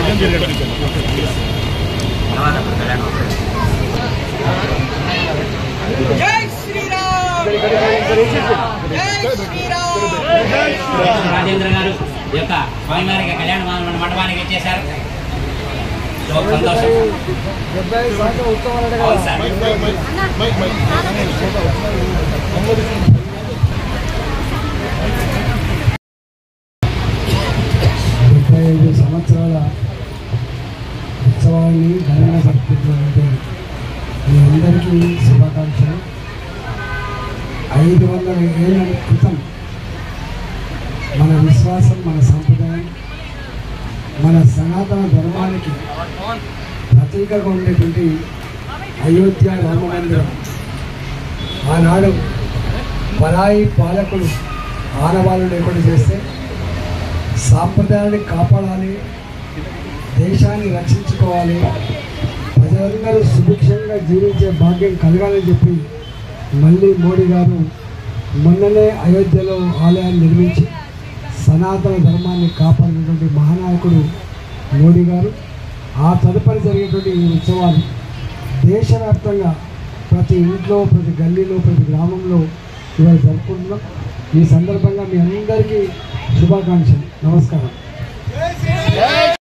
రాజేంద్ర గారు ఈ యొక్క స్వామివారి కళ్యాణ మండపానికి వచ్చేసారు. సంతోషం. సంవత్సరాల ఉత్సవాన్ని ఘనంగా జరుపుకుంటున్నటువంటి మీ అందరికీ శుభాకాంక్షలు. 500 ఏళ్ల క్రితం మన విశ్వాసం, మన సంప్రదాయం, మన సనాతన ధర్మానికి ప్రతీకగా ఉండేటువంటి అయోధ్య రామ మందిరం ఆనాడు పరాయి పాలకులు ఆనవాళ్ళు లేకుండా చేస్తే సాంప్రదాయాన్ని కాపాడాలి, దేశాన్ని రక్షించుకోవాలి, ప్రజలందరూ సుభిక్షంగా జీవించే భాగ్యం కలగాలని చెప్పి మళ్ళీ మోడీ గారు మొన్ననే అయోధ్యలో ఆలయాన్ని నిర్మించి సనాతన ధర్మాన్ని కాపాడినటువంటి మహానాయకుడు మోడీ గారు. ఆ తదుపరి జరిగేటువంటి ఈ ఉత్సవాలు దేశవ్యాప్తంగా ప్రతి ఇంట్లో, ప్రతి గల్లీలో, ప్రతి గ్రామంలో ఇవాళ జరుపుకుంటున్నాం. ఈ సందర్భంగా మీ అందరికీ శుభాకాంక్షలు. నమస్కారం.